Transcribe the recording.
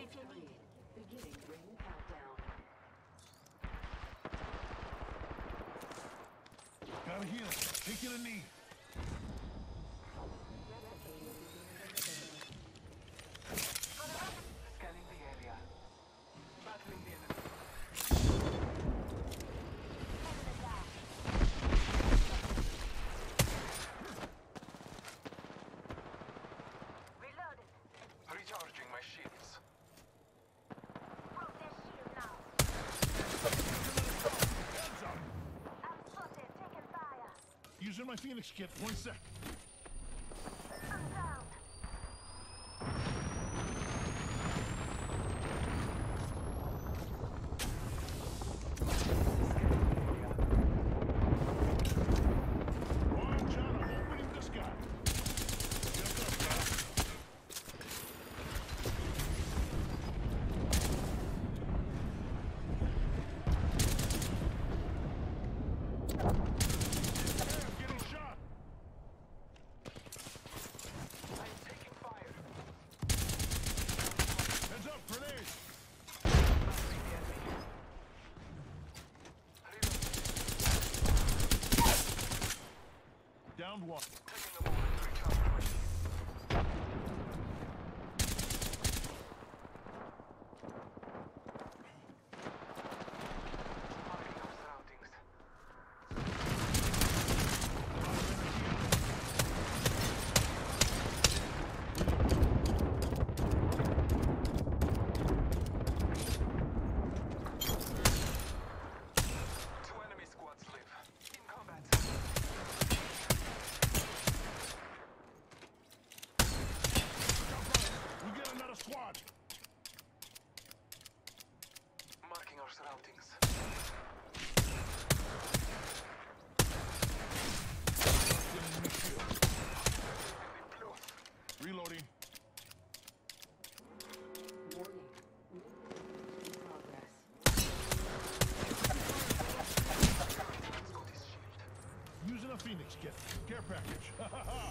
if you need it. Beginning ring countdown. Gotta heal. Taking a knee. Scanning the area. Battling the enemy. Reloaded. Recharging my shields. Broke their shield now. Hands up. I'm spotted. Taking fire. Using my Phoenix kit. 1 sec. I'm down. Watch out, I'm opening the sky. Just up, pal. Hey, I'm getting shot. I am taking fire. Heads up, grenade. Battling the enemy. Reloading. Downed one. Taking a moment to recharge my shields. Marking our surroundings. Two enemy squads live. In combat. We get another squad. Marking our surroundings. Getting me shield. Enemy blue. Reloading. Warning. In progress. Let's go this shield. Using a Phoenix kit. Care package. Ha ha ha.